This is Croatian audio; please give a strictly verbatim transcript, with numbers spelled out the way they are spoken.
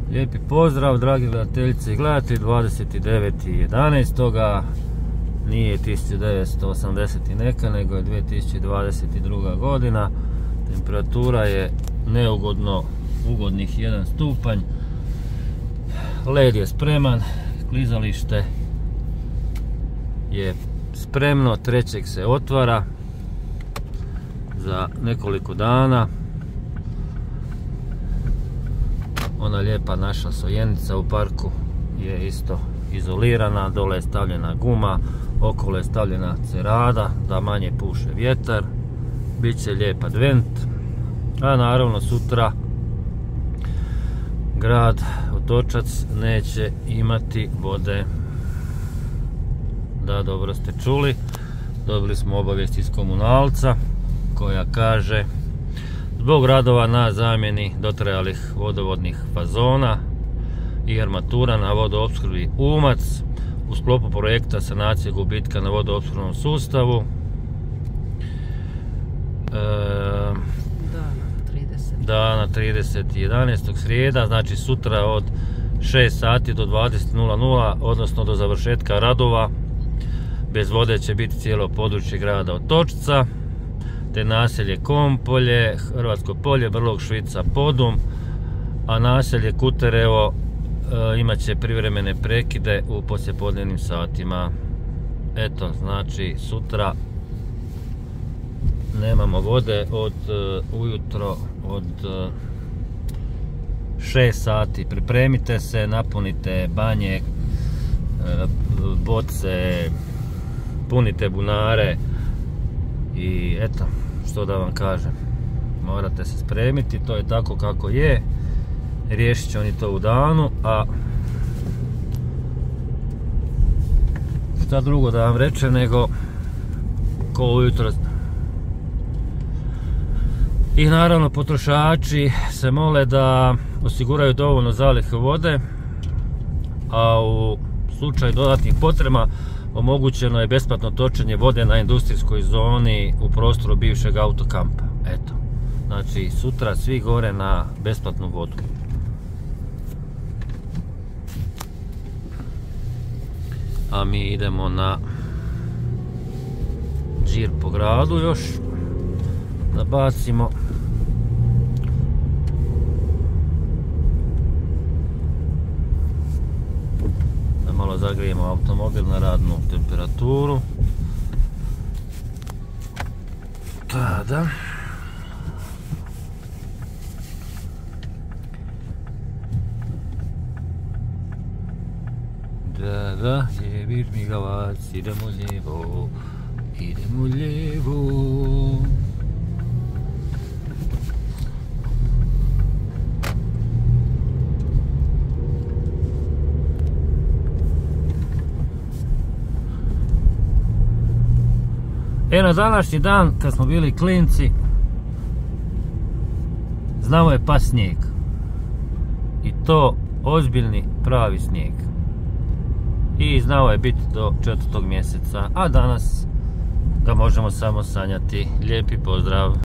Lijepi pozdrav, dragi gledateljice i gledatelji. Dvadeset deveti jedanaesti. Nije tisuću devetsto osamdeset i neka, nego je dvije tisuće dvadeset druga godina. Temperatura je neugodno ugodnih jedan stupanj. Led je spreman, klizalište je spremno, trećeg se otvara za nekoliko dana. Ona lijepa naša sojenica u parku je isto izolirana, dole je stavljena guma, okolo je stavljena cerada da manje puše vjetar. Biće lijep advent, a naravno sutra grad Otočac neće imati vode. Da, dobro ste čuli, dobili smo obavijest iz komunalca koja kaže: zbog radova na zamjeni dotrajalih vodovodnih fazona i armatura na vodoopskrbi Umac u sklopu projekta sanacije gubitka na vodoopskrbnom sustavu e, dana trideseti jedanaesti srijeda, znači sutra od šest sati do dvadeset nula nula, odnosno do završetka radova, bez vode će biti cijelo područje grada Otočca, te naselje Kompolje, Hrvatsko Polje, Brlog, Švica, Podum, a naselje Kuterevo e, imat će privremene prekide u poslijepodnevnim satima. Eto, znači sutra nemamo vode od e, ujutro od e, šest sati. Pripremite se, napunite banje, e, boce, punite bunare i eto, što da vam kažem, morate se spremiti, to je tako kako je, riješit će oni to u danu, a šta drugo da vam reče nego ko ujutro. I naravno potrošači se mole da osiguraju dovoljno zalihe vode, a u slučaju dodatnih potreba omogućeno je besplatno točenje vode na industrijskoj zoni u prostoru bivšeg autokampa. Eto, znači sutra svi gore na besplatnu vodu. A mi idemo na džir po gradu još da bacimo. Malo zagrijemo automobil na radnu temperaturu. Tada. Da, da, ljevir migavac, idemo lijevo, idemo lijevo. E, na današnji dan, kad smo bili klinci, znao je pas snijeg. I to ozbiljni, pravi snijeg. I znao je biti do četvrtog mjeseca, a danas ga možemo samo sanjati. Lijepi pozdrav!